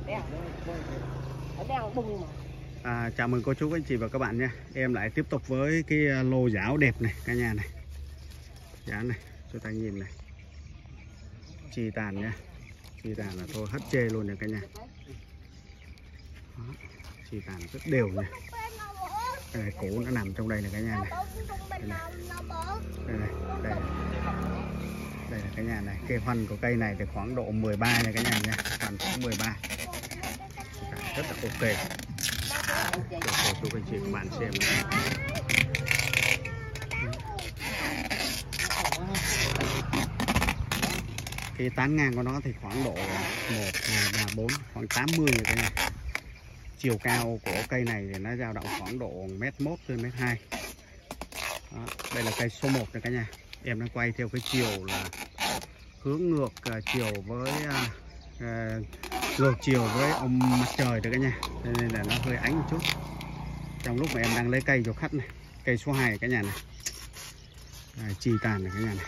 Chào mừng cô chú anh chị và các bạn nha. Em lại tiếp tục với cái lô giảo đẹp này cả nhà này. Giá này, cho ta nhìn này. Chi tàn nha. Chi tàn là thôi hết chê luôn nha cả nhà. Đó, chi tàn rất đều nha. Cái này củ nó nằm trong đây này cả nhà này. Đây này, đây là cái nhà này. Cây hoành của cây này thì khoảng độ 13 nha cả nhà nha. Hoành khoảng 13. Rất là ok. Để cô chú anh chị các bạn xem này. Cái tán ngang của nó thì khoảng độ 1, 2, 3, 4, khoảng 80 rồi cả nhà. Chiều cao của cây này thì nó dao động khoảng độ 1m1 đến 1m2. Đó, đây là cây số 1 này cả nhà. Em đang quay theo cái chiều là hướng ngược chiều với ngược chiều với ông mặt trời đấy cả nhà, nên là nó hơi ánh một chút. Trong lúc mà em đang lấy cây cho khách này, cây số 2 cả nhà này. Chi tàn này cả nhà này.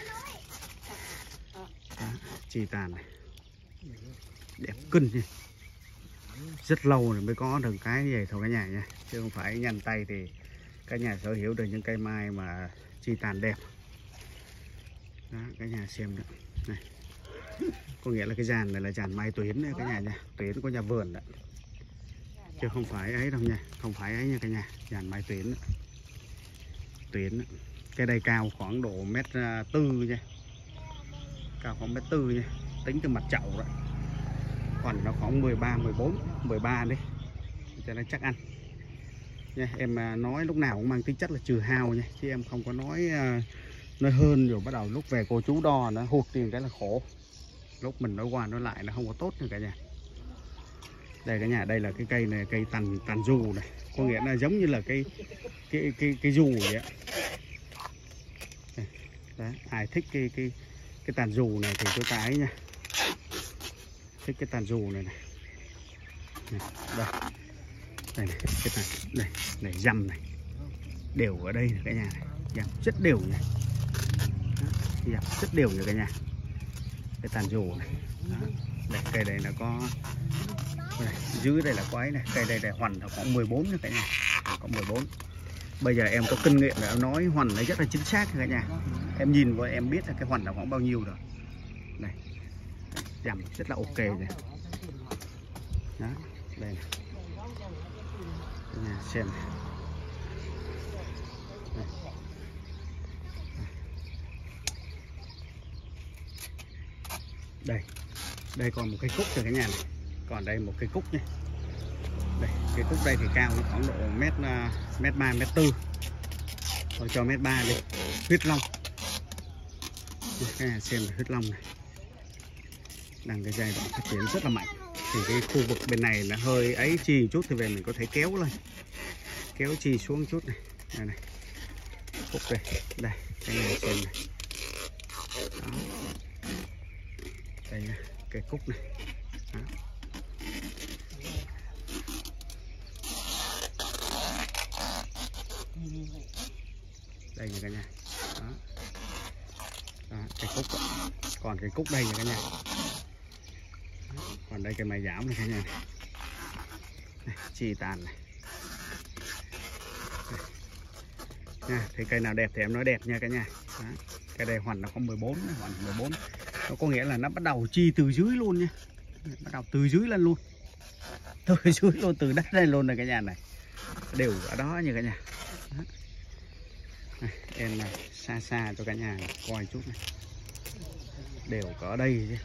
Đó, chi tàn này đẹp kinh nha. Rất lâu rồi mới có được cái như vậy thôi cả nhà nha, chứ không phải nhanh tay thì cả nhà sở hữu được những cây mai mà chi tàn đẹp. Đó, cả nhà xem được này. Có nghĩa là cái dàn này là dàn mai tuyến đấy cả nhà nha, tuyến của nhà vườn đó, chứ không phải ấy đâu nha, không phải ấy nha cả nhà, dàn mai tuyến đó. Tuyến đó. Cái đây cao khoảng độ 1m4 nha, cao khoảng 1m4 nha, tính từ mặt chậu đó. Còn nó khoảng 13, 14, 13 đi cho nó chắc ăn nha. Em nói lúc nào cũng mang tính chất là trừ hao nha, chứ em không có nói hơn rồi bắt đầu lúc về cô chú đo nó hụt tiền cái là khổ. Lúc mình nói qua nói lại nó không có tốt nữa cả nhà. Đây cả nhà, đây là cái cây này, cây tàn dù này, có nghĩa là giống như là cái dù vậy á. Đấy, ai thích cái tàn dù này thì chúng ta ấy nha, thích cái tàn dù này này. Đây, đây này, cái tàn đây này, dăm này đều ở đây này cả nhà này, dăm rất đều này, dăm rất đều nha cả nhà. Cái tàn dù này. Đó. Đây, cây này là có đây, dưới đây là có ấy này, cây đây là hoành khoảng 14 nữa cả nhà, có 14. Bây giờ em có kinh nghiệm để em nói hoành nó rất là chính xác cả nhà. Em nhìn vào em biết là cái hoành là khoảng bao nhiêu rồi. Này, dằm rất là ok này. Đó, đây này. Cả nhà xem này. Đây còn một cây cúc rồi cả nhà này, còn đây một cây cúc nhé. Đây, cây cúc đây thì cao nó khoảng độ 1m3, 1m4, thôi cho 1m3 đi. Huyết long, các nhà xem là huyết long này đang cái giai đoạn phát triển rất là mạnh. Thì cái khu vực bên này là hơi ấy chi chút thì về mình có thể kéo lên, kéo chi xuống chút này. Đây này, cúc đây, đây các nhà xem này. Đó. Đây này, cây cúc này. Đó. Đây nha cả nhà. Đó. Đó, cây cúc. Còn cây cúc đây nha cả nhà. Đó. Còn đây cây mai giảo này cả nhà. Này, chi tàn này. Nha, thì cây nào đẹp thì em nói đẹp nha cả nhà. Đó. Cây đây hoành nó có 14, hoành 14. Nó có nghĩa là nó bắt đầu chi từ dưới luôn nha. Bắt đầu từ dưới lên luôn. Từ dưới luôn, từ đất lên luôn này cả nhà này. Đều ở đó nha cả nhà. Đó. Này, em này xa xa cho cả nhà này, coi chút này. Đều có ở đây chứ.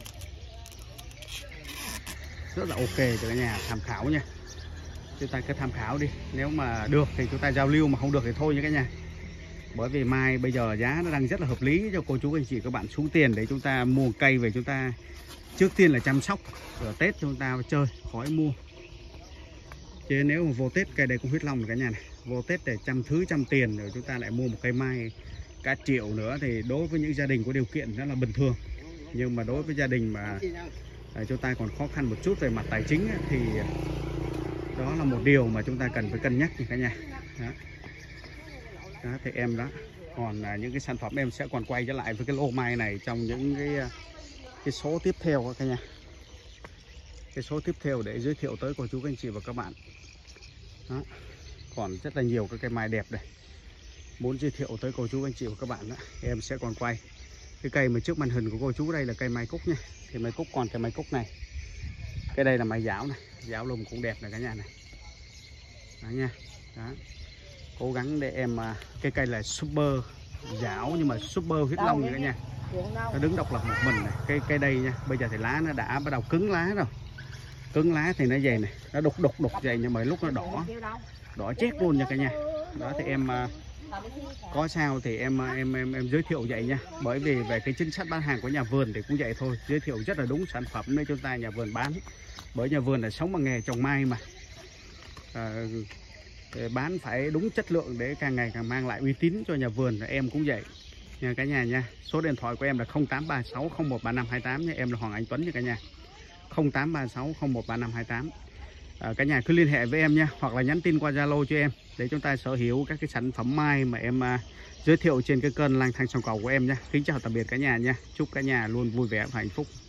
Rất là ok cho cả nhà tham khảo nha. Chúng ta cứ tham khảo đi. Nếu mà được thì chúng ta giao lưu, mà không được thì thôi nha cả nhà. Bởi vì mai bây giờ giá nó đang rất là hợp lý cho cô chú anh chị các bạn xuống tiền để chúng ta mua cây về, chúng ta trước tiên là chăm sóc, rồi Tết chúng ta chơi khỏi mua. Chứ nếu mà vô Tết, cây đây cũng huyết long cả nhà này, vô Tết để trăm tiền rồi chúng ta lại mua một cây mai cả triệu nữa thì đối với những gia đình có điều kiện đó là bình thường. Nhưng mà đối với gia đình mà chúng ta còn khó khăn một chút về mặt tài chính thì đó là một điều mà chúng ta cần phải cân nhắc nha cả nhà. Đó. Đó thì em đó, còn những cái sản phẩm em sẽ còn quay trở lại với cái lô mai này trong những cái số tiếp theo cả nhà. cái số tiếp theo để giới thiệu tới cô chú các anh chị và các bạn. Đó. Còn rất là nhiều các cây mai đẹp đây, muốn giới thiệu tới cô chú các anh chị và các bạn đó. Em sẽ còn quay cái cây mà trước màn hình của cô chú. Đây là cây mai cúc nha. Thì mai cúc, còn cái mai cúc này, cái đây là mai giáo này, giáo lùm cũng đẹp này cả nhà này. Đó nha. Đó. Cố gắng để em cái cây là super giáo nhưng mà super huyết long nữa nha. Nó đứng độc lập một mình này. Cây đây nha, bây giờ thì lá nó đã bắt đầu cứng lá rồi. Cứng lá thì nó dày này, nó đục dày, nhưng mà lúc nó đỏ chét luôn nha cả nhà. Đó thì em có sao thì em giới thiệu vậy nha. Bởi vì về cái chính sách bán hàng của nhà vườn thì cũng vậy thôi, giới thiệu rất là đúng sản phẩm để chúng ta nhà vườn bán. Bởi nhà vườn là sống bằng nghề trồng mai mà, bán phải đúng chất lượng để càng ngày càng mang lại uy tín cho nhà vườn. Em cũng vậy nha cả nhà nha. Số điện thoại của em là 0836 013528 nha. Em là Hoàng Anh Tuấn nha cả nhà. 0836 013528. Cả nhà cứ liên hệ với em nha, hoặc là nhắn tin qua Zalo cho em để chúng ta sở hữu các cái sản phẩm mai mà em giới thiệu trên cái kênh Lang Thang Sông Cầu của em nha. Kính chào tạm biệt cả nhà nha. Chúc cả nhà luôn vui vẻ và hạnh phúc.